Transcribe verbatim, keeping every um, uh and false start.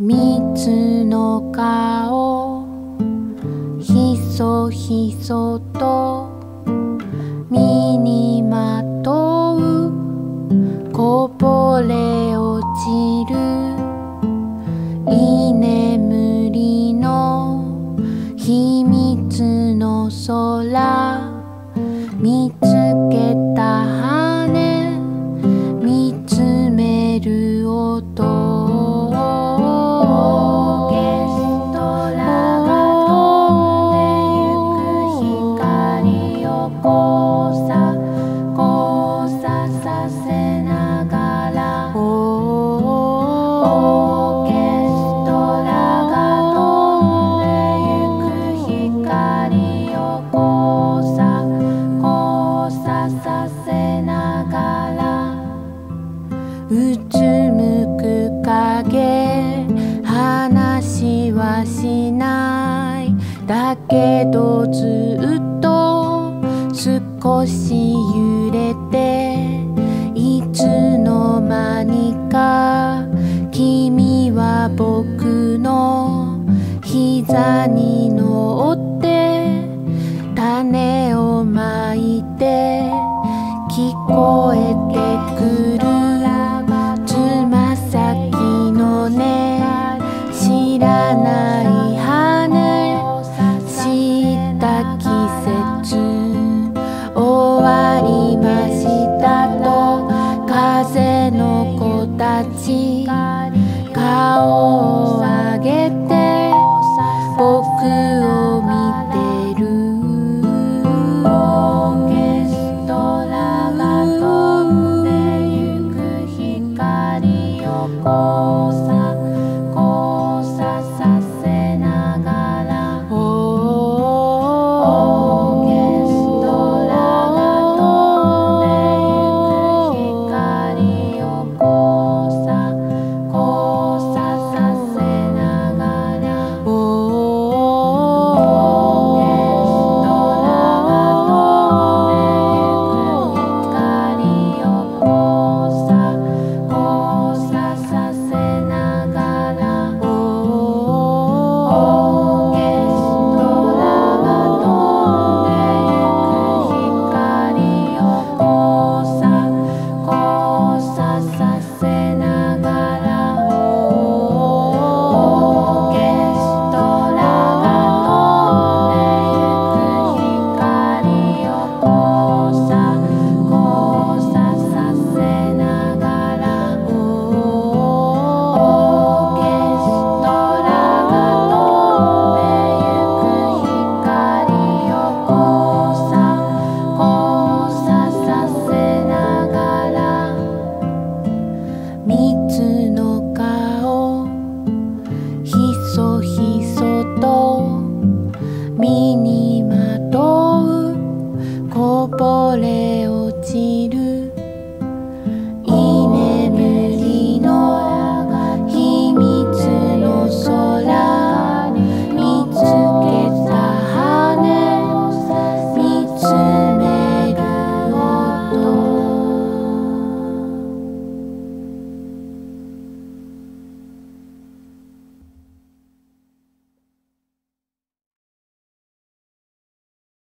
蜜の顔ひそひそと身にまとうこぼれ落ちる居眠りの秘密の空見つけた羽見つめる音うつむく影話はしないだけどずっと少し揺れていつの間にか君は僕の膝に乗って種をまいて聞こえてくる知らない羽知った季節終わりましたと風の子たち顔を上げて僕を見てるオーケストラが飛んでゆく光をこう